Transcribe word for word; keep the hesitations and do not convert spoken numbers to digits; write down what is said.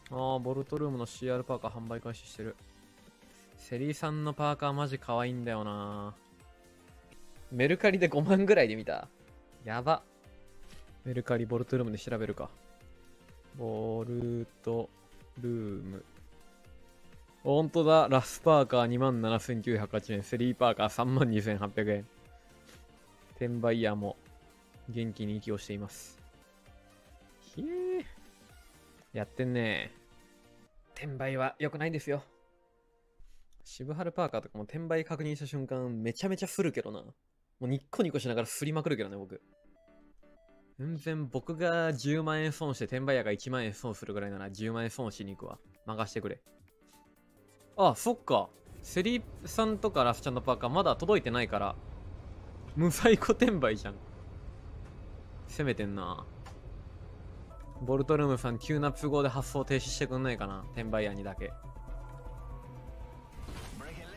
ああ、ボルトルームの シーアール パーカー販売開始してる。セリーさんのパーカーマジ可愛いんだよな。メルカリでごまんぐらいで見た。やば。メルカリボルトルームで調べるか。ボルトルーム。ほんとだ。ラスパーカー にまんななせんきゅうひゃくはちえん。セリーパーカー さんまんにせんはっぴゃくえん。転売ヤーも元気に息をしています。ひえ。やってんね。転売は良くないんですよ。渋春パーカーとかも転売確認した瞬間めちゃめちゃ振るけどな。もうニッコニコしながら振りまくるけどね、僕。全然僕がじゅうまんえん損して転売屋がいちまんえん損するぐらいならじゅうまんえん損しに行くわ。任してくれ。あ、そっか。セリさんとかラスちゃんのパーカーまだ届いてないから、無在庫転売じゃん。攻めてんな。ボルトルームさん急な都合で発送停止してくんないかな。転売屋にだけ。